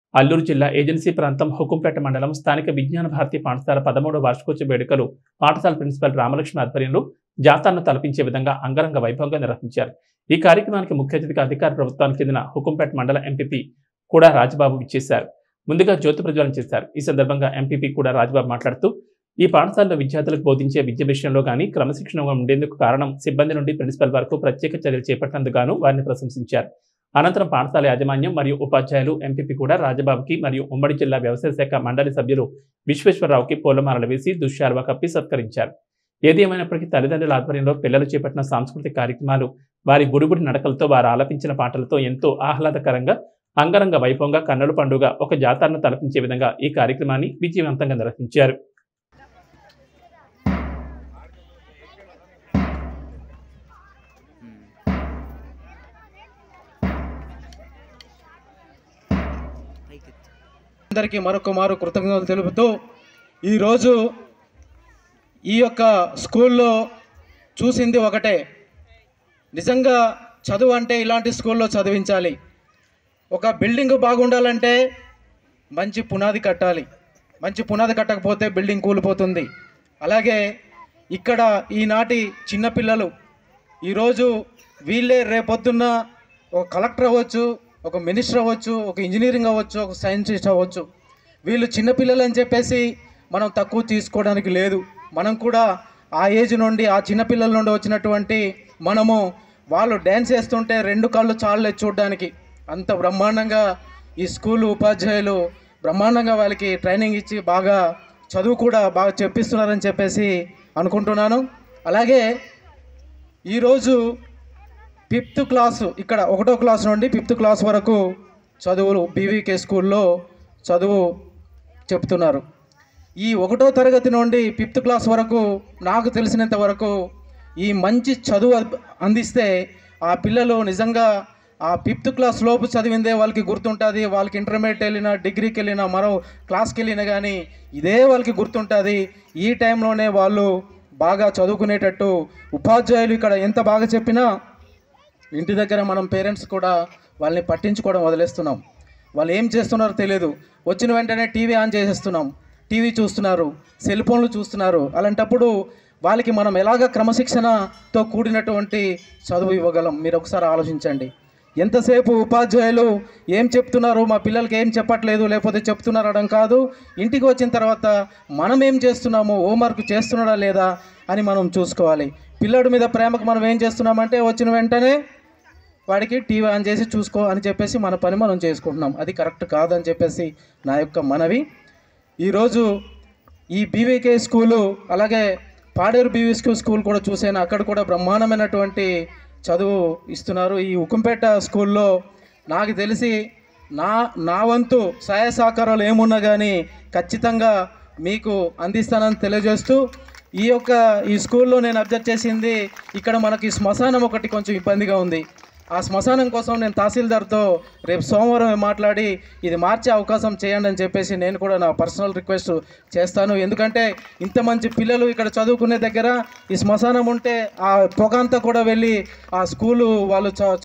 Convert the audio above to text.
అల్లూరు జిల్లా ఏజెన్సీ ప్రాంతం హుకుంపేట మండలం స్థానిక విజ్ఞాన భారతి పాఠశాల 13వ వార్షికోత్సవ వేడుకలు పాఠశాల ప్రిన్సిపల్ రామలక్ష్మి ఆధ్వర్యంలో జాతరను తలపించే విధంగా అంగరంగ వైభవంగా నిర్వహించారు. ఈ కార్యక్రమానికి ముఖ్య అతిథిగా అధికార ప్రభుత్వానికి చెందిన హుకుంపేట మండల ఎంపీపీ కూడా రాజబాబు విచ్చేశారు. ముందుగా జ్యోతి ప్రజ్వలన చేశారు. ఈ సందర్భంగా ఎంపీపీ కూడా రాజబాబు మాట్లాడుతూ ఈ పాఠశాలలో విద్యార్థులకు బోధించే విద్య విషయంలో గానీ క్రమశిక్షణగా ఉండేందుకు కారణం సిబ్బంది నుండి ప్రిన్సిపల్ వరకు ప్రత్యేక చర్యలు చేపట్టినందుకు గాను వారిని ప్రశంసించారు. అనంతరం పాఠశాల యాజమాన్యం మరియు ఉపాధ్యాయులు ఎంపీపీ కూడా రాజబాబుకి మరియు ఉమ్మడి జిల్లా వ్యవసాయ శాఖ మండలి సభ్యులు విశ్వేశ్వరరావుకి పూలమాలలు వేసి దుశ్శాలువా కప్పి సత్కరించారు. ఏది ఏమైనప్పటికీ తల్లిదండ్రుల ఆధ్వర్యంలో పిల్లలు చేపట్టిన సాంస్కృతిక కార్యక్రమాలు, వారి గుడిగుడి నడకలతో వారు ఆలపించిన పాటలతో ఎంతో ఆహ్లాదకరంగా అంగరంగ వైభవంగా కన్నుల పండుగ ఒక జాతరను తలపించే విధంగా ఈ కార్యక్రమాన్ని విజయవంతంగా నిర్వహించారు. అందరికీ మరొకమారు కృతజ్ఞతలు తెలుపుతూ ఈరోజు ఈ యొక్క స్కూల్లో చూసింది ఒకటే, నిజంగా చదువు అంటే ఇలాంటి స్కూల్లో చదివించాలి. ఒక బిల్డింగ్ బాగుండాలంటే మంచి పునాది కట్టాలి. మంచి పునాది కట్టకపోతే బిల్డింగ్ కూలిపోతుంది. అలాగే ఇక్కడ ఈనాటి చిన్నపిల్లలు ఈరోజు వీళ్ళే రేపొద్దున్న ఒక కలెక్టర్ అవ్వచ్చు, ఒక మినిస్టర్ అవ్వచ్చు, ఒక ఇంజనీరింగ్ అవ్వచ్చు, ఒక సైంటిస్ట్ అవ్వచ్చు. వీళ్ళు చిన్నపిల్లలు అని చెప్పేసి మనం తక్కువ తీసుకోవడానికి లేదు. మనం కూడా ఆ ఏజ్ నుండి, ఆ చిన్నపిల్లల నుండి వచ్చినటువంటి మనము వాళ్ళు డ్యాన్స్ చేస్తుంటే 2 కాళ్ళు చాలే చూడడానికి. అంత బ్రహ్మాండంగా ఈ స్కూల్ ఉపాధ్యాయులు బ్రహ్మాండంగా వాళ్ళకి ట్రైనింగ్ ఇచ్చి బాగా చదువు కూడా బాగా చెప్పిస్తున్నారని చెప్పేసి అనుకుంటున్నాను. అలాగే ఈరోజు 5th క్లాసు, ఇక్కడ 1వ క్లాస్ నుండి 5th క్లాస్ వరకు చదువులు బీవీకే స్కూల్లో చదువు చెప్తున్నారు. ఈ 1వ తరగతి నుండి 5th క్లాస్ వరకు నాకు తెలిసినంత వరకు ఈ మంచి చదువు అందిస్తే ఆ పిల్లలు నిజంగా ఆ 5th క్లాస్ లోపు చదివిందే వాళ్ళకి గుర్తుంటుంది. వాళ్ళకి ఇంటర్మీడియట్ వెళ్ళినా, డిగ్రీకి వెళ్ళినా, మరో క్లాస్కి వెళ్ళినా కానీ ఇదే వాళ్ళకి గుర్తుంటుంది. ఈ టైంలోనే వాళ్ళు బాగా చదువుకునేటట్టు ఉపాధ్యాయులు ఇక్కడ ఎంత బాగా చెప్పినా ఇంటి దగ్గర మనం పేరెంట్స్ కూడా వాళ్ళని పట్టించుకోవడం వదిలేస్తున్నాం. వాళ్ళు ఏం చేస్తున్నారో తెలియదు. వచ్చిన వెంటనే టీవీ ఆన్ చేసేస్తున్నాం, టీవీ చూస్తున్నారు, సెల్ ఫోన్లు చూస్తున్నారు. అలాంటప్పుడు వాళ్ళకి మనం ఎలాగ క్రమశిక్షణతో కూడినటువంటి చదువు ఇవ్వగలం? మీరు ఒకసారి ఆలోచించండి. ఎంతసేపు ఉపాధ్యాయులు ఏం చెప్తున్నారు, మా పిల్లలకి ఏం చెప్పట్లేదు, లేకపోతే చెప్తున్నారు అనడం కాదు. ఇంటికి వచ్చిన తర్వాత మనం ఏం చేస్తున్నాము, హోంవర్క్ చేస్తున్నాడా లేదా అని మనం చూసుకోవాలి. పిల్లడి మీద ప్రేమకు మనం ఏం చేస్తున్నామంటే వచ్చిన వెంటనే వాడికి టీవీ ఆన్ చేసి చూసుకో అని చెప్పేసి మన పని మనం చేసుకుంటున్నాం. అది కరెక్ట్ కాదని చెప్పేసి నా యొక్క మనవి. ఈరోజు ఈ బీవీకే స్కూలు, అలాగే పాడేరు బీవీకే స్కూల్ కూడా చూసాను. అక్కడ కూడా బ్రహ్మాండమైనటువంటి చదువు ఇస్తున్నారు. ఈ హుకుంపేట స్కూల్లో నాకు తెలిసి నా వంతు సహాయ సహకారాలు ఏమున్నా కానీ ఖచ్చితంగా మీకు అందిస్తానని తెలియజేస్తూ, ఈ స్కూల్లో నేను అబ్జర్వ్ చేసింది, ఇక్కడ మనకి శ్మశానం ఒకటి కొంచెం ఇబ్బందిగా ఉంది. ఆ శ్మశానం కోసం నేను తహసీల్దార్తో రేపు సోమవారం మాట్లాడి ఇది మార్చే అవకాశం చేయండి అని చెప్పేసి నేను కూడా నా పర్సనల్ రిక్వెస్ట్ చేస్తాను. ఎందుకంటే ఇంత మంచి పిల్లలు ఇక్కడ చదువుకునే దగ్గర ఈ శ్మశానం ఉంటే ఆ పొగ అంతా కూడా వెళ్ళి ఆ స్కూలు వాళ్ళు